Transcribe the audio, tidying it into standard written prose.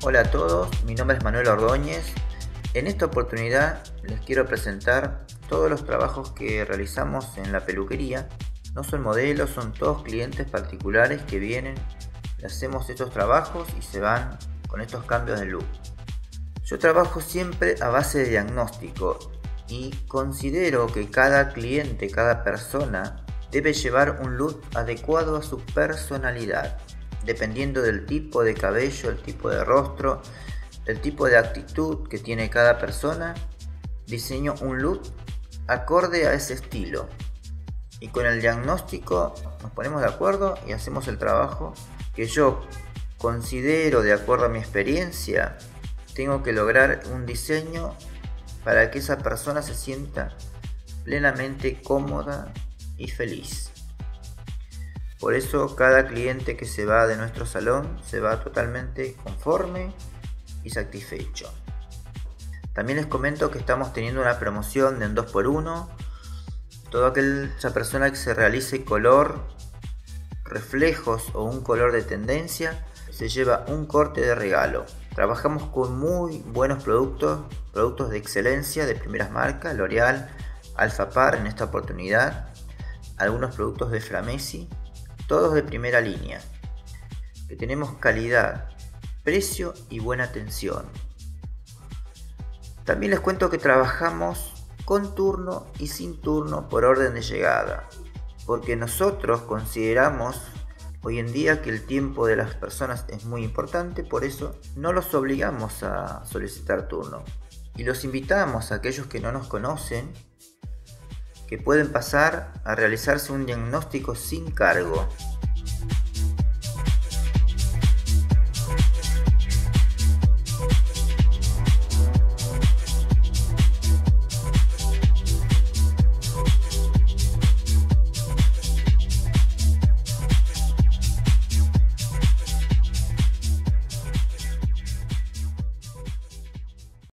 Hola a todos, mi nombre es Manuel Ordóñez. En esta oportunidad les quiero presentar todos los trabajos que realizamos en la peluquería. No son modelos, son todos clientes particulares que vienen, hacemos estos trabajos y se van con estos cambios de look. Yo trabajo siempre a base de diagnóstico y considero que cada cliente, cada persona debe llevar un look adecuado a su personalidad, dependiendo del tipo de cabello, el tipo de rostro, el tipo de actitud que tiene cada persona. Diseño un look acorde a ese estilo y con el diagnóstico nos ponemos de acuerdo y hacemos el trabajo que yo considero, de acuerdo a mi experiencia, tengo que lograr un diseño para que esa persona se sienta plenamente cómoda y feliz. Por eso cada cliente que se va de nuestro salón se va totalmente conforme y satisfecho. También les comento que estamos teniendo una promoción de un 2x1. Toda aquella persona que se realice color, reflejos o un color de tendencia se lleva un corte de regalo. Trabajamos con muy buenos productos de excelencia de primeras marcas, L'Oreal, Alphapar en esta oportunidad, algunos productos de Framesi, todos de primera línea, que tenemos calidad, precio y buena atención. También les cuento que trabajamos con turno y sin turno por orden de llegada, porque nosotros consideramos hoy en día que el tiempo de las personas es muy importante, por eso no los obligamos a solicitar turno y los invitamos a aquellos que no nos conocen, que pueden pasar a realizarse un diagnóstico sin cargo.